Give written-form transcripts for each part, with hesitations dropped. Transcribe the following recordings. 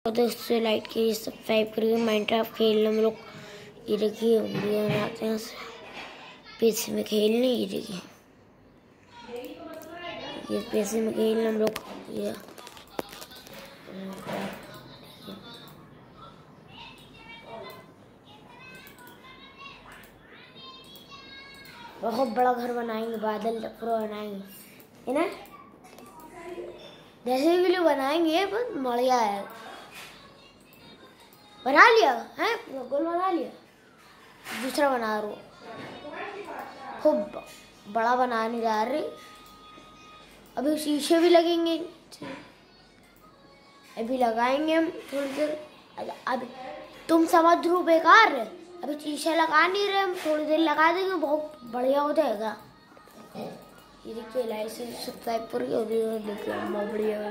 दोस्तों लाइक कीजिए, सब्सक्राइब करिए। माइनक्राफ्ट खेलने हम लोग ये देखिए वीडियो बनाते हैं पीसी में खेलने। ये देखिए ये पीसी में खेलने हम लोग ये बहुत बड़ा घर बनाएंगे, बादल पूरा बनाएंगे है ना, जैसे भी लोग बनाएंगे बस बढ़िया है। बना लिया है, गोल बना लिया, दूसरा बना रहा हूँ, खूब बड़ा बनाने जा रही। अभी शीशे भी लगेंगे, अभी लगाएंगे हम थोड़ी देर। अभी तुम समझ लो बेकार है, अभी शीशे लगा नहीं रहे, हम थोड़ी देर लगा देंगे, बहुत बढ़िया हो जाएगा। ये देखिए लाइक से सब्सक्राइब करिए और ये देखिए बहुत बढ़िया।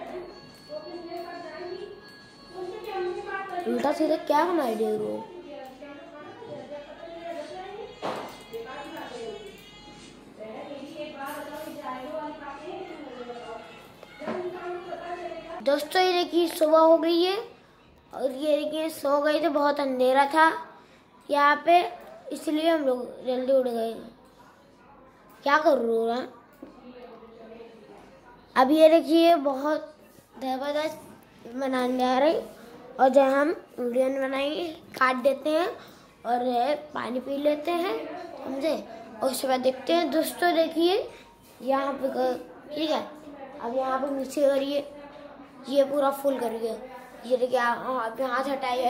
उल्टा सीधा क्या बनाई दे रहे हो? दोस्तों ये देखिए सुबह हो गई है और ये देखिए सो गए थे, बहुत अंधेरा था यहाँ पे, इसलिए हम लोग जल्दी उठ गए। क्या कर रहे हो? अब ये देखिए बहुत जबरदस्त बनाने जा रहे, और जब हम वीडियो बनाएंगे काट देते हैं और पानी पी लेते हैं, समझे, और उसके बाद देखते हैं। दोस्तों देखिए यहाँ पे ठीक है, अब यहाँ पे नीचे करिए, ये पूरा फुल करिए। ये देखिए आप हाथ हटाइए,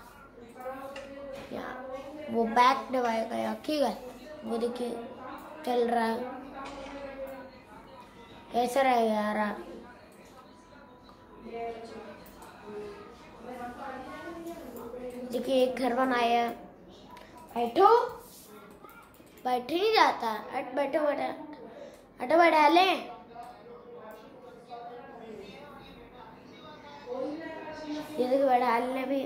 यहाँ वो बैक दबाएगा, ठीक है, वो देखिए चल रहा है, कैसा रहेगा यार? देखिए एक घर बनाया है, बैठो, बैठ नहीं जाता, बैठो बैठो हटो बैठा ले। ये देखिए बैठा ले भी,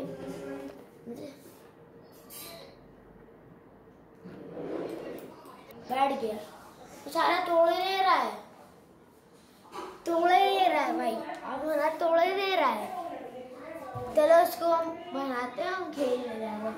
बैठ गया, सारा तोड़ ही दे रहा है, तोड़ ही दे रहा है भाई, अब हमारा तोड़ ही दे रहा है। चलो उसको हम बनाते हैं, हम खेलने जाएंगे।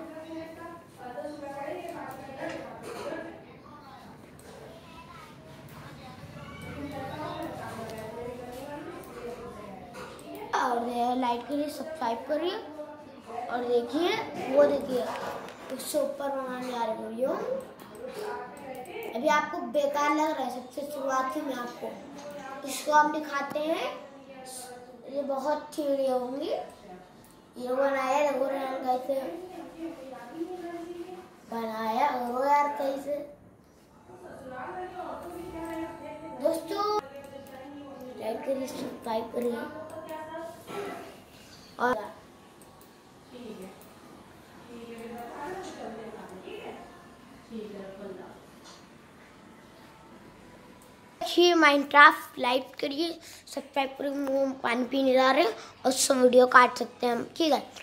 और लाइक के लिए सब्सक्राइब करिए, और देखिए वो देखिए उससे ऊपर बनाने आ रही वीडियो। अभी आपको बेकार लग रहा है, सबसे शुरुआत में आपको इसको हम दिखाते हैं। ये बहुत अच्छी वीडियो होंगी। ये बनाया कैसे बनाया हो यार, कैसे दोस्तों लाइक करिए, सब्सक्राइब करिए और माइनक्राफ्ट लाइक करिए, सब्सक्राइब करिए। वो पानी पीने जा रहे हैं और सब वीडियो काट सकते हैं हम, ठीक है।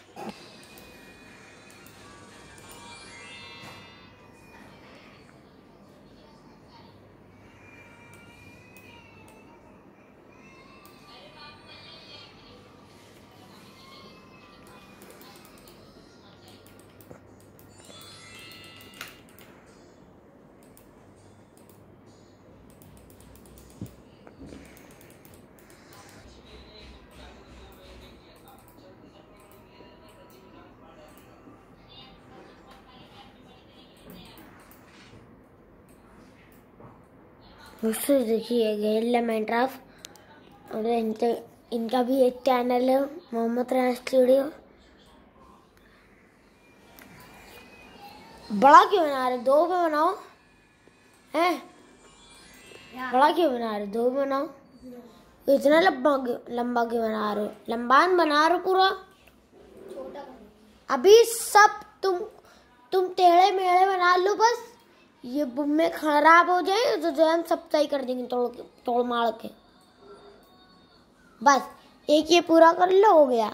दोस्तों देखिए गेल माइनक्राफ्ट, और इनका भी एक चैनल है, मोहम्मद राना स्टूडियो। बड़ा क्यों बना रहे? दो में बनाओ, हैं? बड़ा क्यों बना रहे? दो में बनाओ। इतना लंबा क्यों बना रहे हो? लंबा बना रहे पूरा, अभी सब तुम टेढ़े मेढ़े बना लो, बस ये में खराब हो जाए तो जो हम सब सही कर देंगे, तोड़ मार के। बस एक ये पूरा कर लो, हो गया।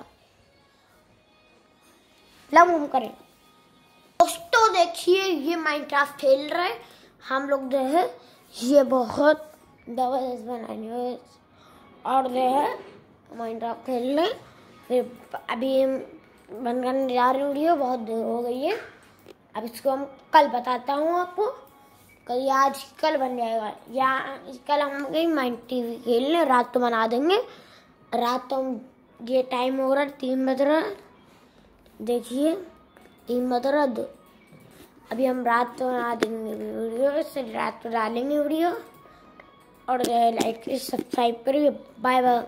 लब हम करें। दोस्तों देखिए ये माइनक्राफ्ट खेल रहे हम लोग, जो है ये बहुत जबरदस्त बनाने और जो है माइनक्राफ्ट खेल रहे फिर अभी हम बंद करने जा रहे हैं वीडियो, बहुत देर हो गई है। अब इसको हम कल बताता हूँ आपको, कल आज कल बन जाएगा। या कल हम गई माइंड टीवी खेलने, रात तो बना देंगे। रात तो हम, ये टाइम हो रहा है 3 बज रहा है, देखिए 3 बज रहा है। अभी हम रात तो बना देंगे वीडियो, से रात को डालेंगे वीडियो। और लाइक सब्सक्राइब करिए। Bye bye.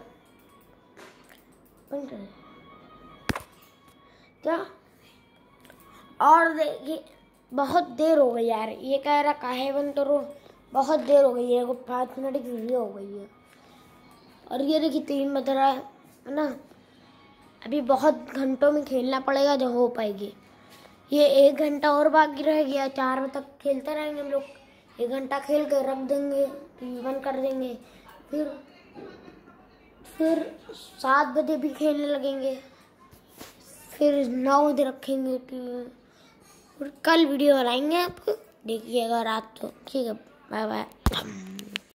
क्या और देखिए, बहुत देर हो गई यार, ये कह रहा काहे बंद करो, बहुत देर हो गई है, 5 मिनट की वीडियो हो गई है। और ये देखिए 3 बज रहा है ना। अभी बहुत घंटों में खेलना पड़ेगा जो हो पाएगी। ये 1 घंटा और बाकी रह गया, 4 बजे तक खेलते रहेंगे हम लोग। 1 घंटा खेल कर रख देंगे, टीवी बंद कर देंगे। फिर 7 बजे भी खेलने लगेंगे, फिर 9 बजे रखेंगे टीवी। और कल वीडियो बनाएंगे, आपको देखिएगा रात को। ठीक है, बाय बाय।